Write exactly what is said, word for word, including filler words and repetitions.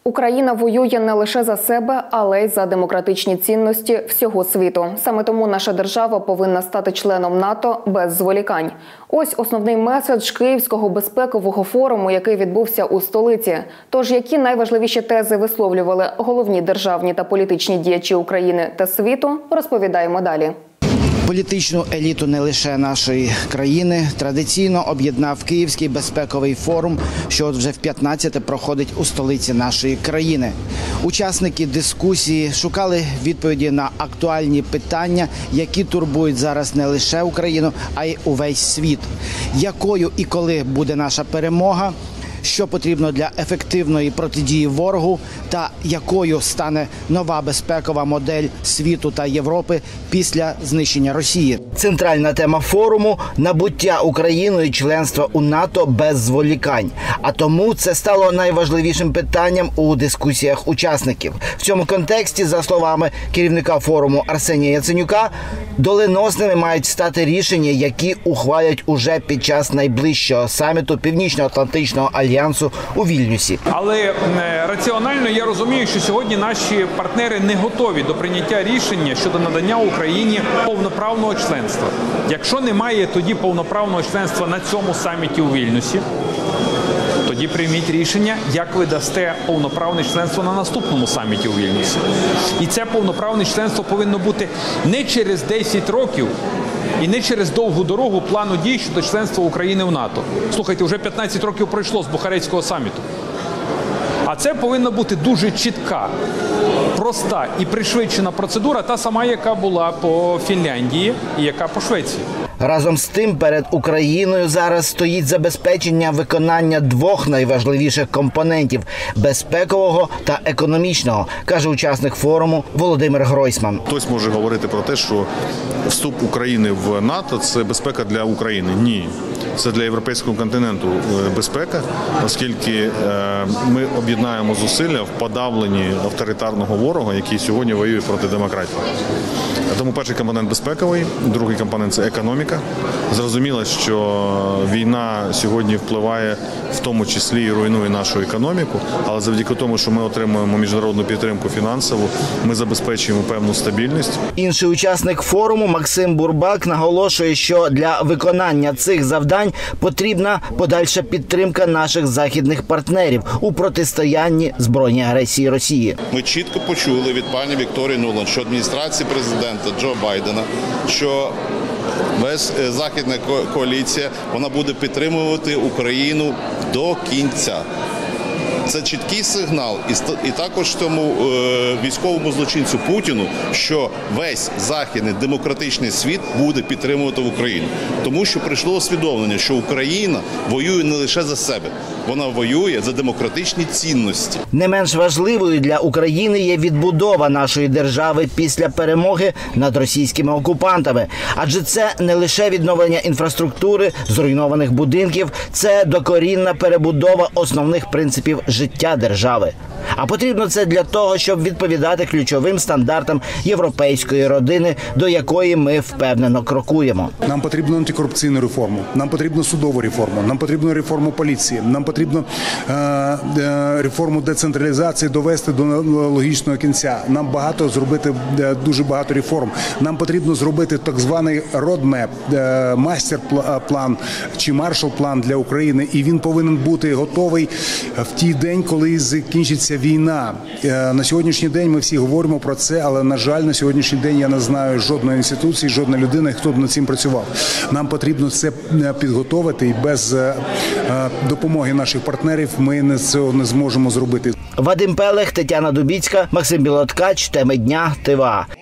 Україна воює не лише за себе, але й за демократичні цінності всього світу. Саме тому наша держава повинна стати членом НАТО без зволікань. Ось основний меседж Київського безпекового форуму, який відбувся у столиці. Тож, які найважливіші тези висловлювали головні державні та політичні діячі України та світу, розповідаємо далі. Політичну еліту не лише нашої країни традиційно об'єднав Київський безпековий форум, що от вже в п'ятнадцяте проходить у столиці нашої країни. Учасники дискусії шукали відповіді на актуальні питання, які турбують зараз не лише Україну, а й увесь світ. Якою і коли буде наша перемога? Що потрібно для ефективної протидії ворогу та якою стане нова безпекова модель світу та Європи після знищення Росії. Центральна тема форуму – набуття Україною членства у НАТО без зволікань. А тому це стало найважливішим питанням у дискусіях учасників. В цьому контексті, за словами керівника форуму Арсенія Яценюка, доленосними мають стати рішення, які ухвалять уже під час найближчого саміту Північно-Атлантичного альянсу у Вільнюсі. Але раціонально я розумію, що сьогодні наші партнери не готові до прийняття рішення щодо надання Україні повноправного членства. Якщо немає тоді повноправного членства на цьому саміті у Вільнюсі, тоді прийміть рішення, як ви дасте повноправне членство на наступному саміті у Вільнюсі. І це повноправне членство повинно бути не через десять років, і не через довгу дорогу плану дій щодо членства України в НАТО. Слухайте, вже п'ятнадцять років пройшло з Бухарестського саміту. А це повинна бути дуже чітка, проста і пришвидшена процедура, та сама, яка була по Фінляндії і яка по Швеції. Разом з тим, перед Україною зараз стоїть забезпечення виконання двох найважливіших компонентів – безпекового та економічного, каже учасник форуму Володимир Гройсман. Хтось може говорити про те, що вступ України в НАТО – це безпека для України. Ні. Це для європейського континенту безпека, оскільки ми об'єднаємо зусилля в подавленні авторитарного ворога, який сьогодні воює проти демократії. Тому перший компонент безпековий, другий компонент – це економіка. Зрозуміло, що війна сьогодні впливає в тому числі і руйнує нашу економіку, але завдяки тому, що ми отримуємо міжнародну підтримку фінансову, ми забезпечуємо певну стабільність. Інший учасник форуму Максим Бурбак наголошує, що для виконання цих завдань потрібна подальша підтримка наших західних партнерів у протистоянні збройній агресії Росії. Ми чітко почули від пані Вікторії Нуланд, що адміністрації президента Джо Байдена, що весь західна коаліція, вона буде підтримувати Україну до кінця. Це чіткий сигнал і також тому е, військовому злочинцю Путіну, що весь західний демократичний світ буде підтримувати Україну. Тому що прийшло усвідомлення, що Україна воює не лише за себе, вона воює за демократичні цінності. Не менш важливою для України є відбудова нашої держави після перемоги над російськими окупантами. Адже це не лише відновлення інфраструктури, зруйнованих будинків, це докорінна перебудова основних принципів життя держави. А потрібно це для того, щоб відповідати ключовим стандартам європейської родини, до якої ми впевнено крокуємо. Нам потрібно антикорупційну реформу, нам потрібно судову реформу, нам потрібно реформу поліції, нам потрібно е, е, реформу децентралізації довести до логічного кінця. Нам багато зробити, е, дуже багато реформ. Нам потрібно зробити так званий родмеп, е, мастер-план чи маршал-план для України, і він повинен бути готовий в ті день, коли закінчиться війна. На сьогоднішній день ми всі говоримо про це, але, на жаль, на сьогоднішній день я не знаю жодної інституції, жодної людини, хто б над цим працював. Нам потрібно це підготовити, і без допомоги наших партнерів ми цього не зможемо зробити. Вадим Пелех, Тетяна Дубіцька, Максим Білоткач, теми дня, ТВА.